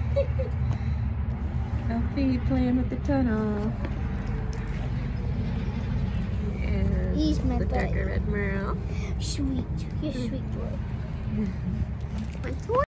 Elfie playing with the tunnel. And He's my the buddy. darker red merle. Sweet. You're sweet boy.